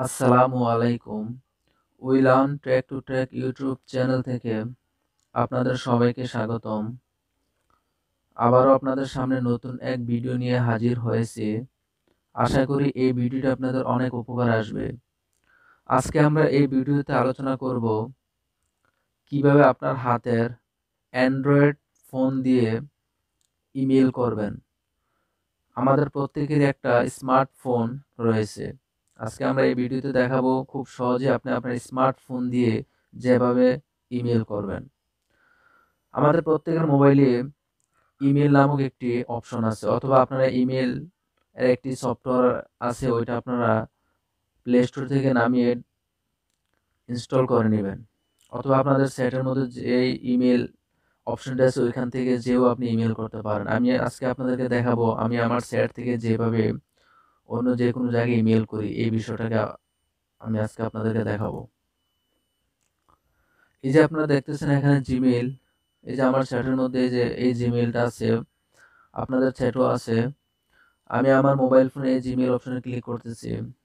আসসালামু আলাইকুম। We learn track to track YouTube channel থেকে আপনাদের সবাইকে স্বাগতম। আবারও আপনাদের সামনে নতুন এক ভিডিও নিয়ে হাজির হয়েছি। আশা করি এই ভিডিওটা আপনাদের অনেক উপকার আসবে। আজকে আমরা এই ভিডিওতে আলোচনা করব কিভাবে আপনার হাতের অ্যান্ড্রয়েড ফোন দিয়ে ইমেল করবেন। আমাদের প্রত্যেকেরই একটা স্মার্টফোন রয়েছে। আজকে আমরা এই ভিডিওতে দেখাবো খুব সহজে আপনি আপনার স্মার্টফোন দিয়ে যেভাবে ইমেল করবেন। আমাদের প্রত্যেকের মোবাইলে ইমেল নামক একটি অপশন আছে, অথবা আপনারা ইমেল এর একটি সফটওয়্যার আছে, ওইটা আপনারা প্লে স্টোর থেকে নামিয়ে ইনস্টল করে নেবেন, অথবা আপনাদের সেটের মধ্যে যে ইমেল অপশনটা আছে ওইখান থেকে যেও আপনি ইমেল করতে পারেন। আমি আজকে আপনাদেরকে দেখাবো আমি আমার সেট থেকে যেভাবে অন্য যে কোনো জায়গায় ইমেল করি, এই বিষয়টাকে আমি আজকে আপনাদেরকে দেখাবো। এই যে আপনারা দেখতেছেন এখানে জিমেইল, এই যে আমার চ্যাটের মধ্যে এই জিমেইলটা আছে, আপনাদের চ্যাটও আছে। আমি আমার মোবাইল ফোনে এই জিমেইল অপশনে ক্লিক করতেছি।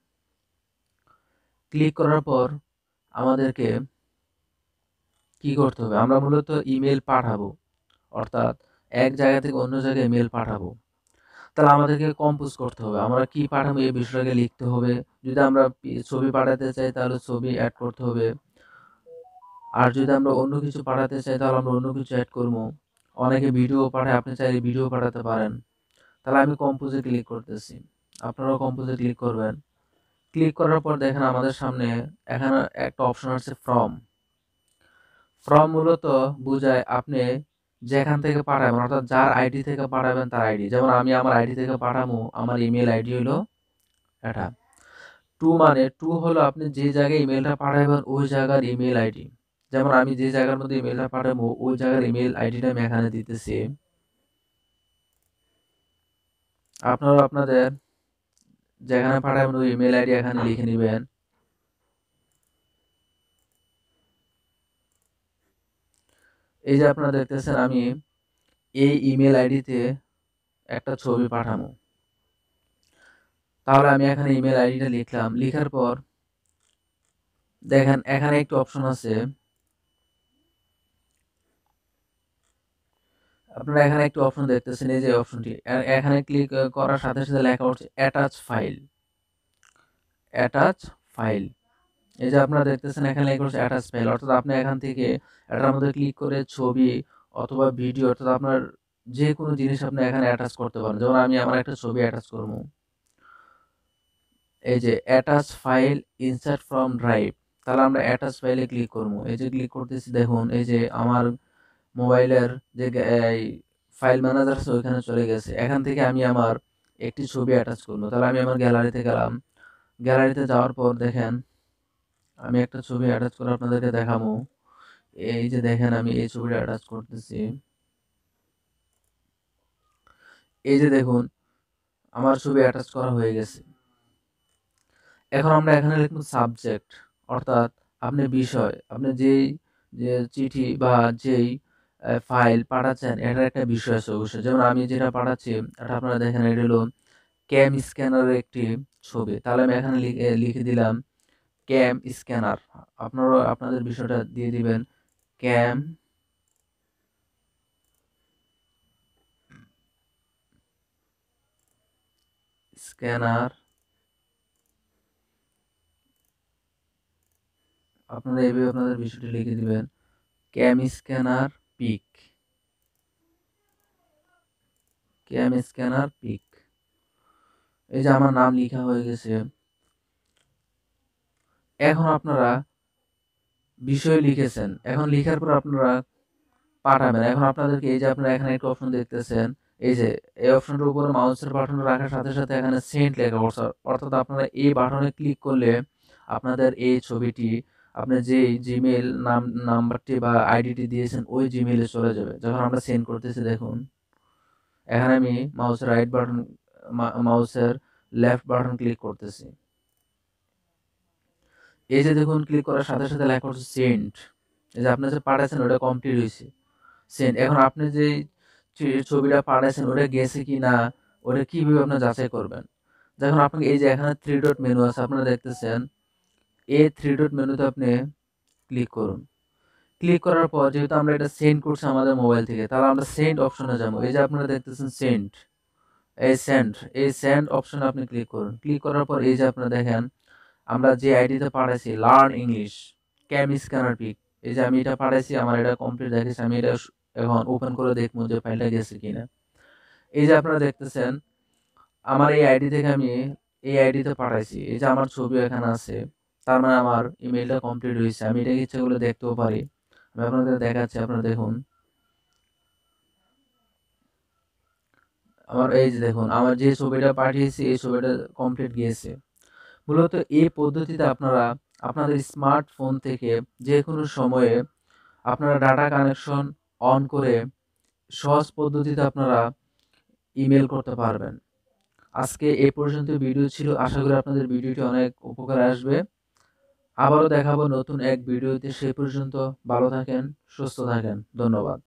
ক্লিক করার পর আমাদেরকে কি করতে হবে, আমরা মূলত ইমেল পাঠাবো, অর্থাৎ এক জায়গা থেকে অন্য জায়গায় ইমেল পাঠাবো। তাহলে আমাদেরকে কম্পোজ করতে হবে, আমরা কি পাঠাবো এই বিষয়টাকে লিখতে হবে। যদি আমরা ছবি পাঠাতে চাই তাহলে ছবি অ্যাড করতে হবে, আর যদি আমরা অন্য কিছু পাঠাতে চাই তাহলে আমরা অন্য কিছু অ্যাড করবো। অনেকে ভিডিও পাঠায়, আপনি চাইলে ভিডিও পাঠাতে পারেন। তাহলে আমি কম্পোজে ক্লিক করতেছি, আপনারাও কম্পোজে ক্লিক করবেন। ক্লিক করার পর দেখেন আমাদের সামনে এখানে একটা অপশন আছে ফ্রম। ফ্রম মূলত বোঝায় আপনি যেখান থেকে পাঠাবেন, অর্থাৎ যার আইডি থেকে পাঠাবেন তার আইডি। যেমন আমি আমার আইডি থেকে পাঠাবো, আমার ইমেল আইডি হলো এটা। টু মানে টু হলো আপনি যে জায়গায় ইমেলটা পাঠাবেন ওই জায়গার ইমেল আইডি। যেমন আমি যে জায়গার মধ্যে ইমেলটা পাঠাবো ওই জায়গার ইমেল আইডিটা আমি এখানে দিতেছি। আপনারা আপনাদের যেখানে পাঠাবেন ওই ইমেল আইডি এখানে লিখে নেবেন। এই যে আপনারা দেখতেছেন আমি এই ইমেল আইডিতে একটা ছবি পাঠাবো। তাহলে আমি এখানে ইমেল আইডিটা লিখলাম, লিখার পর দেখেন এখানে একটি অপশন আছে, আপনারা এখানে একটি অপশন দেখতেছেন, এই যে অপশনটি এখানে ক্লিক করার সাথে সাথে লেখা হচ্ছে অ্যাটাচ ফাইল। অ্যাটাচ ফাইল, এই যে আপনারা দেখতেছেন এখানে লেখা হচ্ছে অ্যাটাচ ফাইল, অর্থাৎ আপনি এখান থেকে এটার মধ্যে ক্লিক করে ছবি অথবা ভিডিও, অর্থাৎ আপনার যে কোনো জিনিস আপনি এখানে অ্যাটাচ করতে পারেন। যেমন আমি আমার একটা ছবি অ্যাটাচ করবো, এই যে attach file insert from drive. তাহলে আমরা অ্যাটাচ ফাইলে ক্লিক করবো, এই যে ক্লিক করতেছি, দেখুন এই যে আমার মোবাইলের যে ফাইল ম্যানেজার আছে ওইখানে চলে গেছে। এখান থেকে আমি আমার একটি ছবি অ্যাটাচ করবো, তাহলে আমি আমার গ্যালারিতে গেলাম। গ্যালারিতে যাওয়ার পর দেখেন আমি একটা ছবি অ্যাটাচ করে আপনাদেরকে দেখাবো। এই যে দেখেন আমি এই ছবিটা অ্যাটাচ করতেছি, এই যে দেখুন আমার ছবি অ্যাটাচ করা হয়ে গেছে। এখন আমরা এখানে লিখব সাবজেক্ট, অর্থাৎ আপনি বিষয়, আপনি যেই যে চিঠি বা যেই ফাইল পাঠাচ্ছেন এটার একটা বিষয় আছে অবশ্যই। যেমন আমি যেটা পাঠাচ্ছি এটা আপনারা দেখেন, এটা হলো ক্যাম স্ক্যানারের একটি ছবি। তাহলে আমি এখানে লিখে দিলাম ক্যাম স্ক্যানার। আপনারা আপনাদের বিষয়টা দিয়ে দিবেন ক্যাম স্ক্যানার। আপনারা এইভাবে আপনাদের বিষয়টি লিখে দিবেন Cam Scanner pic, Cam Scanner pic. এই যে আমার নাম লেখা হয়ে গেছে। এখন আপনারা বিষয় লিখেছেন, এখন লেখার পর আপনারা পাঠাবেন। এখন আপনাদেরকে এই যে আপনারা এখানে একটা অপশন দেখতেছেন, এই যে এই অপশনটার উপরে মাউসের বাটন রাখার সাথে সাথে এখানে সেন্ড লেখা পড়ছে, অর্থাৎ আপনারা এই বাটনে ক্লিক করলে আপনাদের এই ছবিটি আপনি যে জিমেইল নাম্বারটি বা আইডিটি দিয়েছেন ওই জিমেইলে চলে যাবে। যখন আমরা সেন্ড করতেছি দেখুন এখানে আমি মাউসের রাইট বাটন মাউসের লেফট বাটন ক্লিক করতেছি, এই যে দেখুন ক্লিক করার সাথে সাথে লেখা হচ্ছে সেন্ড। এই যে আপনি যে পাঠাচ্ছেন ওটা কমপ্লিট হয়েছে, সেন্ড। এখন আপনি যে ছবিটা পাঠাচ্ছেন ওটা গেছে কি না ওটা কিভাবে আপনি যাচাই করবেন। যখন আপনাকে এই যে এখানে থ্রি ডট মেনু আছে আপনারা দেখতেছেন, এই থ্রি ডট মেনুতে আপনি ক্লিক করুন। ক্লিক করার পর যেহেতু আমরা এটা সেন্ড করছি আমাদের মোবাইল থেকে, তাহলে আমরা সেন্ড অপশনে যাবো। এই যে আপনারা দেখতেছেন সেন্ড, এই সেন্ড অপশনে আপনি ক্লিক করুন। ক্লিক করার পর এই যে আপনারা দেখেন আমরা যে আইডিতে পাঠাইছি learn English Cam Scanner pic, এই যে আমি এটা পাঠাইছি, আমার এটা কমপ্লিট দেখাচ্ছে। আমি এটা এখন ওপেন করে দেখবো যে ফাইলটা গেছে কিনা। এই যে আপনারা দেখতেছেন আমার এই আইডি থেকে আমি এই আইডিতে পাঠাইছি, এই যে আমার ছবি এখানে আছে, তার মানে আমার ইমেলটা কমপ্লিট হয়েছে। আমি এটাকে ইচ্ছা করলে দেখতেও পারি। আমি আপনাদের দেখাচ্ছি, আপনারা দেখুন। আমার এই যে দেখুন আমার যে ছবিটা পাঠিয়েছি এই ছবিটা কমপ্লিট গিয়েছে। মূলত এই পদ্ধতিতে আপনারা আপনাদের স্মার্টফোন থেকে যে কোনো সময়ে আপনারা ডাটা কানেকশন অন করে সহজ পদ্ধতিতে আপনারা ইমেল করতে পারবেন। আজকে এই পর্যন্ত ভিডিও ছিল। আশা করি আপনাদের ভিডিওটি অনেক উপকারে আসবে। আবারও দেখাবো নতুন এক ভিডিওতে। সে পর্যন্ত ভালো থাকেন, সুস্থ থাকেন। ধন্যবাদ।